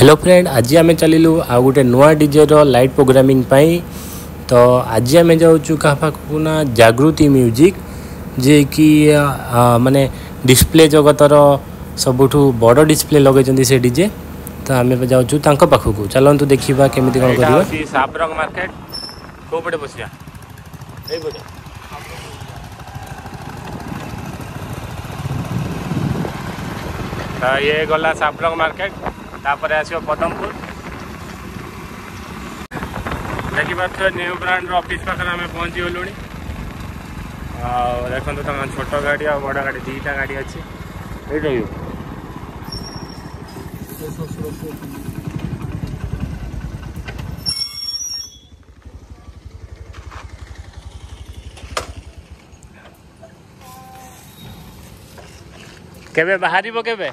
Hello friend, आज आम चलू आ गोटे नुआ डीजे लाइट प्रोग्रामिंग पाई। तो आज आम जाऊँ क्या पाखक ना जागृति म्यूजिक जे कि माने डिस्प्ले जगतर सबुठ बड़ डिस्प्ले लगे से डीजे। तो आम जाऊँ पाखक चलतु देखा केमी कौन कर साबरंग मार्केट को पटे बसिया तो ये गला साबरंग मार्केट तापर आसो पदमपुर देखिए न्यू ब्रांड ऑफिस पाखे आम पहुँची गलु। देखो छोट गाड़ी और बड़ गाड़ी दीटा गाड़ी अच्छी ये केबे बाहरी केबे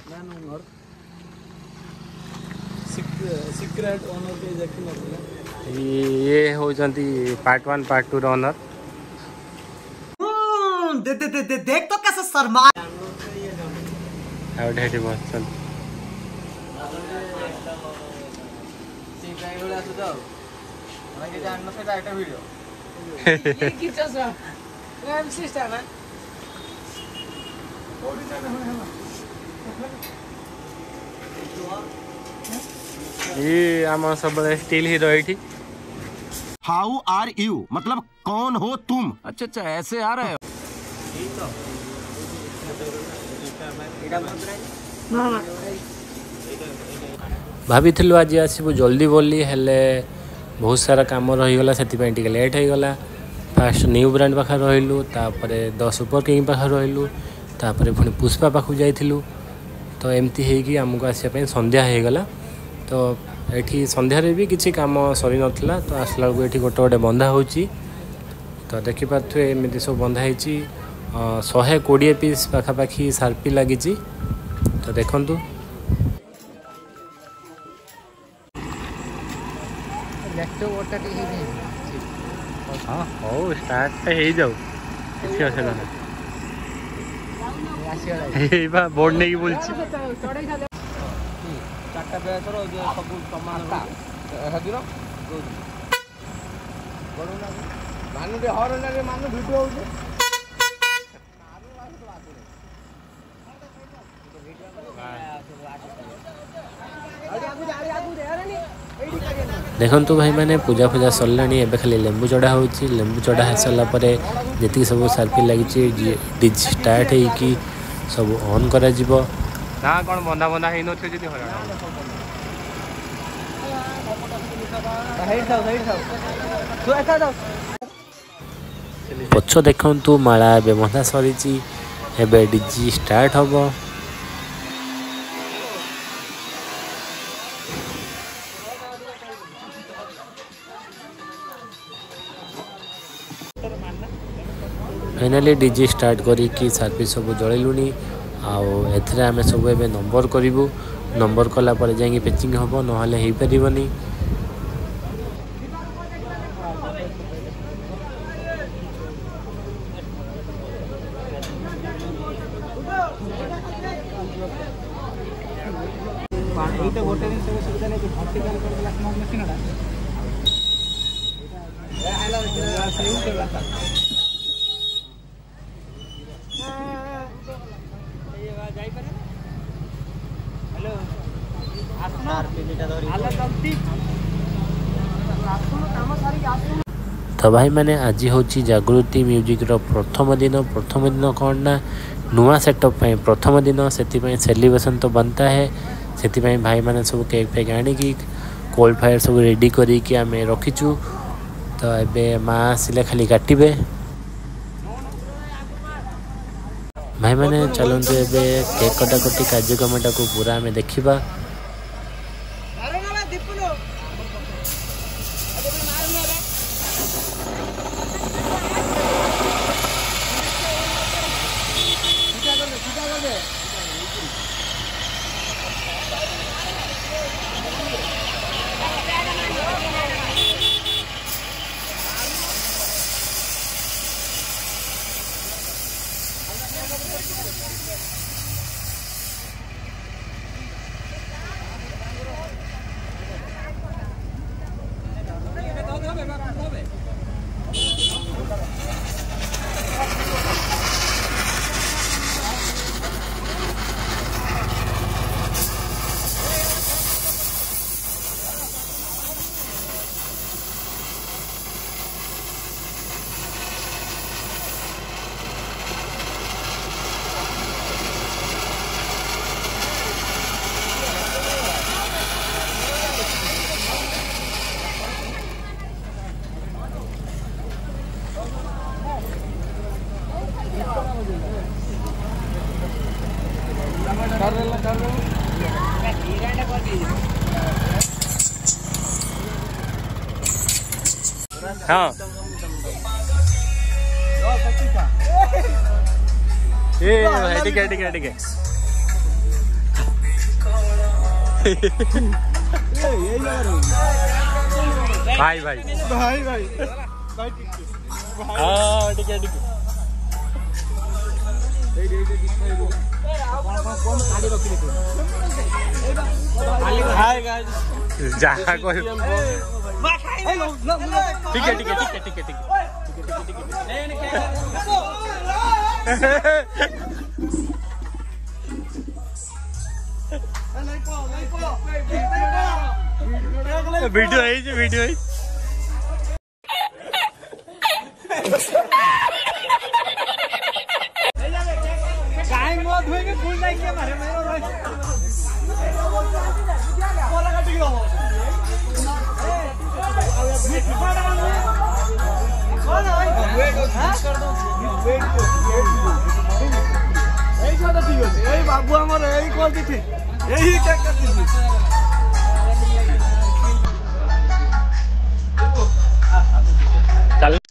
सीक्रेट ओनर के देखि नथिला ये होजंती पार्ट 1 पार्ट 2 रो ओनर। देख तो कैसे शर्मा आउट हेडी बस चल सीक्रेट वाला तो माने के जान से डाटा वीडियो ये की चसा एमसी स्टार ना ओडी जाने है ये आम सब स्टील हीरो ये। हाउ आर यू मतलब कौन हो तुम? अच्छा अच्छा ऐसे आ रहे हो भाभी आज आसबू जल्दी बोली हेले बहुत सारा काम रहीगला से लेट हो गला। फास्ट न्यू ब्रांड पाखे रहिलु तापर द सुपर किंग पाखे रहिलु तापर पुणी पुष्पा पाखु जाइथिलु। तो एमती है आमको आसपा संध्या हो गला। तो ये संध्यारे भी किसी काम सरी नाला। तो आसला बेलू ये गोटे गोटे बंधा हो। तो देखिपे एमती सब बंधा हो 120 पीस पाखापाखी सार्पी लगी। तो देखु हाँ हो स्टार्ट हो जाऊ किसी असुविधा ना बोर्ड नहीं बोल चारटा बेसर सब टमाटा हेदिर मानु टे हरन रे मानु भिडियो होजे देखु भाई मैंने पूजा पूजा सरला खाली लेंबू चढ़ा हो। लेंबू चढ़ा हो सारापर जी सब सार्फी लगी डीजे स्टार्ट हो सब ऑन करा जीवो ना कौन बंधा बंधा है पछ देखु माला ए बंधा सरी एबे डीजे स्टार्ट हम। फाइनाली डीजे स्टार्ट करी सार्फी सब जलैलुनी आउ आम सब ए नंबर करूँ। नंबर कलापर जा पेचिंग हम ना हो पारनी। गोटे दिन सुविधा नहीं भर्टिकल कर स्मार्ट मशीन तो भाई मैंने आज हूँ जागृति म्यूजिक प्रथम दिन कौन ना नुआ सेटअप प्रथम दिन से सेलिब्रेशन तो बनता है। से भाई मैंने सब केक फेक आनिकी कोल्ड फायर सब रेडी करी आम रखीचु। तो ए माँ आसिले खाली काटे भाई मैंने चलते ए केक कटाकटी कार्यक्रमटा को पूरा आम देखा। हाँ ये भाई ठीक है ठीक है ठीक है भाई भाई भाई भाई हाँ ठीक है ठीक है जहाँ कोई ठीक है ठीक है ठीक है ठीक है ठीक है वीडियो है जी वीडियो है बाबू हमारे यही करती थी यही क्या करती थी चल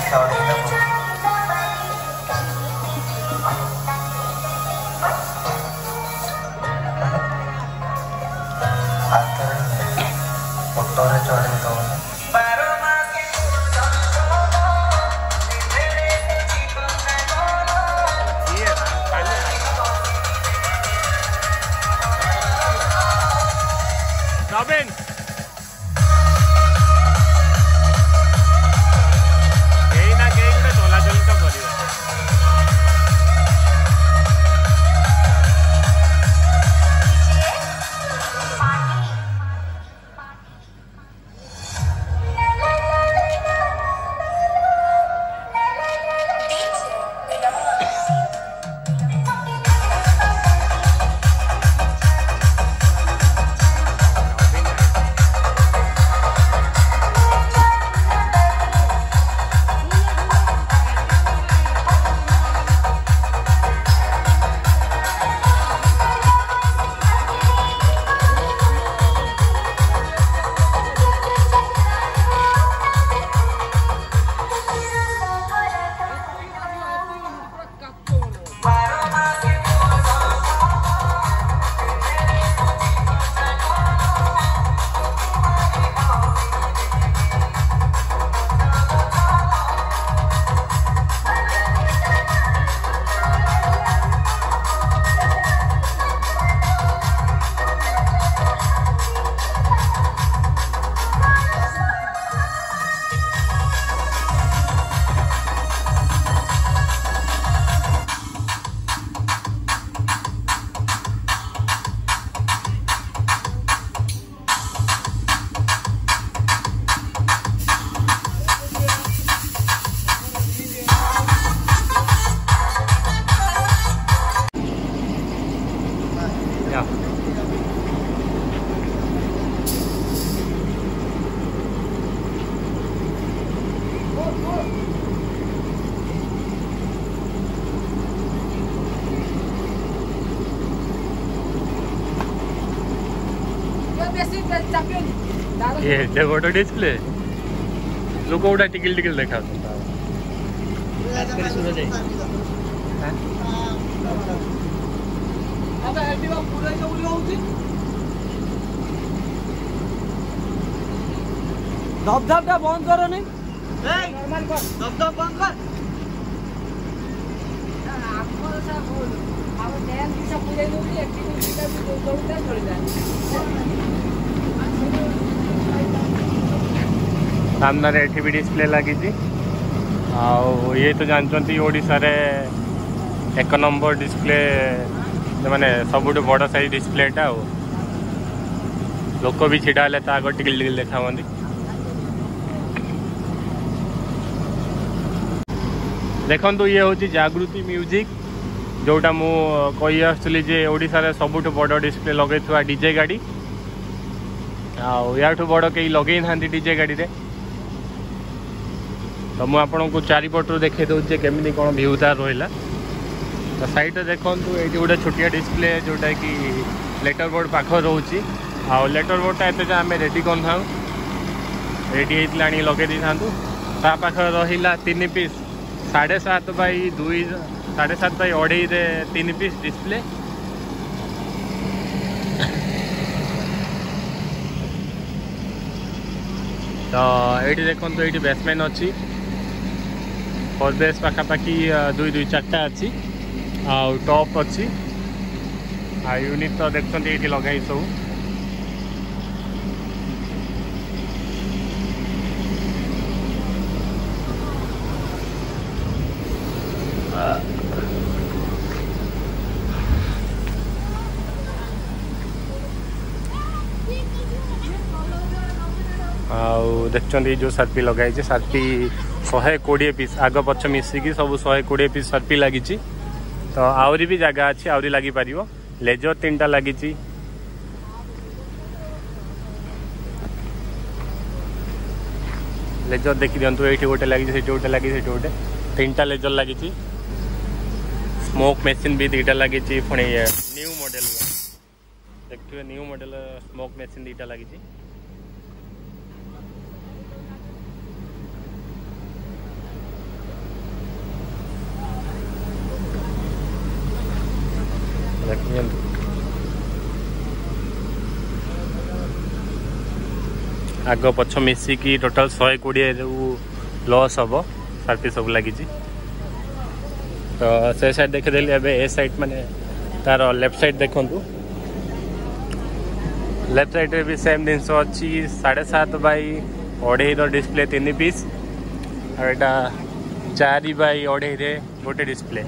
Robin! केही ना केही गुटे चलाचली तो करियो ये एडे बड़ डिस्प्ले लोक गोटा टिकिल टिकिल देखा धबधबटा बंद करो नहीं धबधब बंद कर सामने एठी भी डिस्प्ले लगी ये तो जानते ओडिशा रे 1 नंबर डिस्प्ले माने सबुठ बड़ साइज डिस्प्लेटा लोक भी छिड़ा हेल्ले आग टिकिल टिकिल देखा देखु ये हूँ जागृति म्यूजिक जोटा मु कही आसुली जे ओडिशा रे सबुठ बड़ डिस्प्ले लगे डीजे गाड़ी आठू बड़ कहीं लगे ना डीजे गाड़ी रे तो मुझे आपन को चारिपटू देखे दूचे केमी कौन भ्यू तार रहा तो साइड देखु ये गोटे छोटिया डिस्प्ले जोटा कि लेटर बोर्ड पाख रोचे लेटर बोर्डटा एत आम रेडी कर रेडी होता लगे था पाख रहा 3 piece 7.5 by 2 7.5 by 2.5 3 piece display तो ये देखो ये बेसमेंट अच्छी फर्स्ट बेस पाखापाखि 2-4टा अच्छी टॉप अच्छी यूनिट तो देखते ये लगे सब देखते जो सर्पी लगे सर्पी 120 पीस आग पछ मिसिकी सब 120 पीस सर्पी लगी तो आहरी भी जगह अच्छी आहरी लगी पार लेजर 3टा लगी लेजर देखी दिंतु ये गोटे लगी गोटे लगी गोटे 3टा लेजर लगी स्मोक मेसीन भी 2टा लगी पुणी न्यू मॉडल देखिए न्यू मॉडल स्मोक मेसीन 2टा लगी आग पछ मिसिकी टोटाल 120 लॉस हम सार्टी सब लगी। तो से साइड देखीदेली ए साइड माने तार लेफ्ट साइड देखु लेफ्ट साइड रे भी सेम जिनस अच्छी 7.5 बाई 2.5 डिस्प्ले 3 पीस आटा 4 बाई 2.5 रे गोटे डिस्प्ले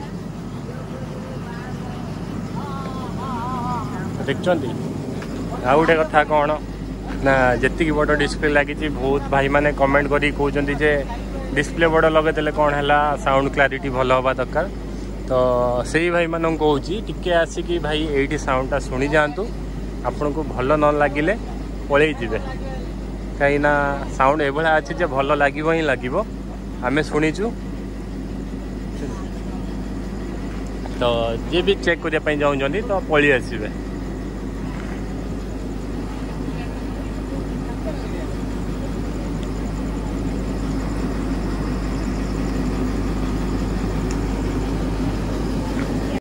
देखते। आ गोटे कथा कौन ना जी बड़ डिस्प्ले लगी बहुत भाई मैंने कमेंट करी कहते जे डिस्प्ले बड़ लगेदेले कौन है साउंड क्लारिटी भल हवा दरकार। तो से भाई मान कहूँ टिके आसिकी भाई ये साउंडटा शुणी जातु आपण को भल न लगिले पलि जीवे कहीं साउंड एभा अच्छी जे भल लगे ही लगे आम शुणीचु। तो जी भी चेक करने चाहते तो पलि आसवे।